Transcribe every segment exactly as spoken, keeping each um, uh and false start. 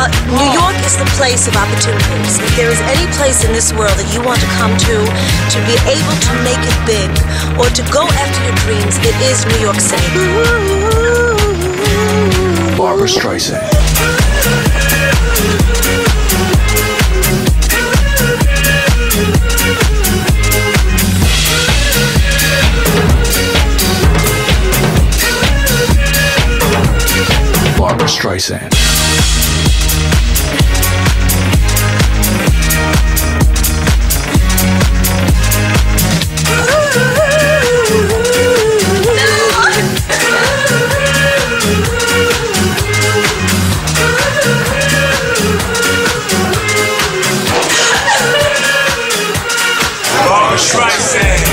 Uh, New York is the place of opportunities. If there is any place in this world that you want to come to, to be able to make it big, or to go after your dreams, it is New York City. Barbra Streisand. Barbra Streisand. Barbra Streisand.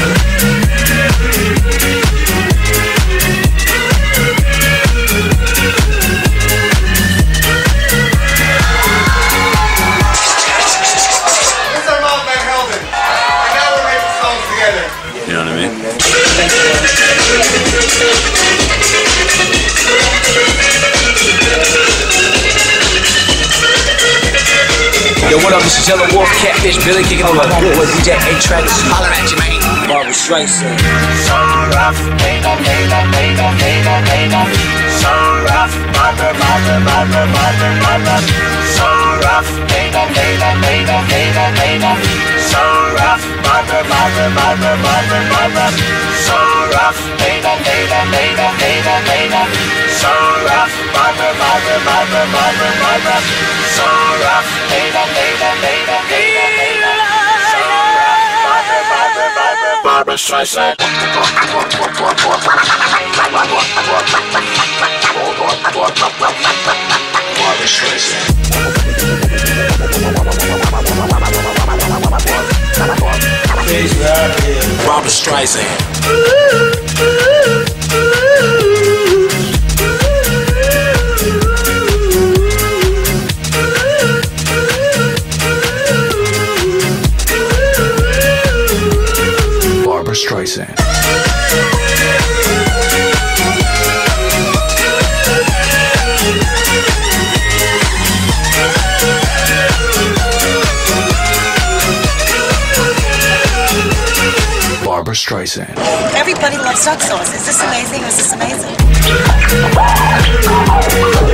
You know what I mean? Yo, what up? This is Yellow Wolf, Catfish, Billy kicking on the home with D J A-Trax. Holler at you, man. Barbra Streisand. So rough, Layla, Layla, Layla, Layla, Layla. So rough, Barbra, Barbra, Barbra, Barbra, Barbra. So rough, Layla, Layla, Layla, Layla, Layla. So rough, Barbra, Barbra, Barbra, Barbra, Barbra. So rough, Layla, Layla, Layla, Layla, Layla. So rough, Barbra, Barbra, Barbra, Barbra, Barbra. So rough, Layla, Layla, Layla, Layla, Layla. So rough, Barbra, Barbra, Barbra, Barbra Streisand. Barbra Streisand. Barbra Streisand. Barbra Streisand. Barbra Streisand. Everybody loves duck sauce. Is this amazing? Is this amazing?